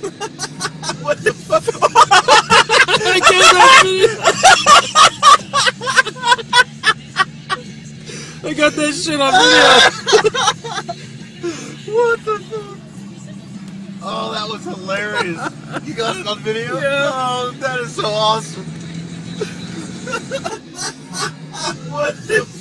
What the fuck? I got that video. I got that shit on video. What the fuck? Oh, that was hilarious. You got it on video? Yeah. Oh, that is so awesome. What the